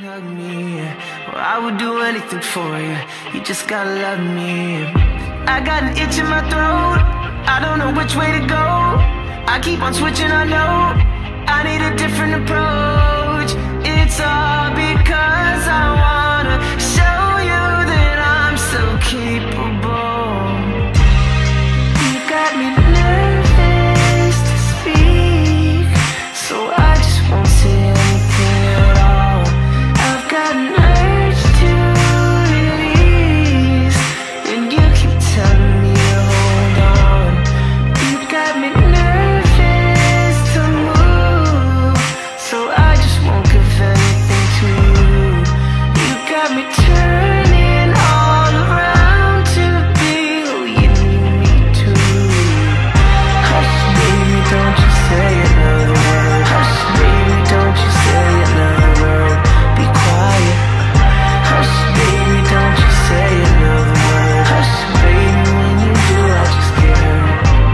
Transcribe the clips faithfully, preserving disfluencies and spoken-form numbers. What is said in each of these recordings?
hug me, well, I would do anything for you. You just gotta love me. I got an itch in my throat, I don't know which way to go. I keep on switching, I know I need a different approach. It's all because I wanna show you that I'm still capable. You got me nervous to speak, so I just won't say anything at all. I've got an urge to release, and you keep telling me to hold on. You got me nervous to move, so I just won't give anything to you. You got me turning all around to be who you need me to. Hush, baby, don't you say another word. Hush, baby, don't you say another word. Be quiet. Hush, baby, don't you say another word. Hush, baby, when you do, I just get hurt.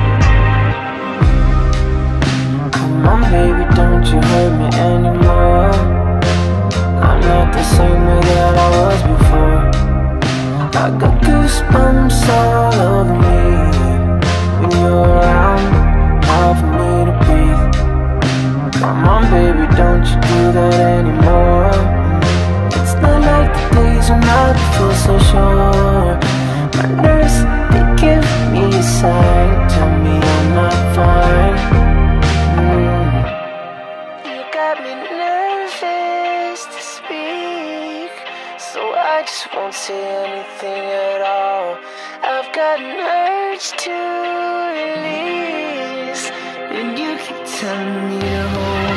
Come on, baby, don't you hurt me anymore. I'm not the same way that I was before. I got goosebumps all over me when you're around, hard for me to breathe. Come on, baby, don't you do that anymore. It's not like the days when I feel so sure. My nurse, they give me a sign, tell me I'm not fine. mm. You got me nervous to speak, so I just won't say anything at all. I've got an urge to release, and you keep telling me to hold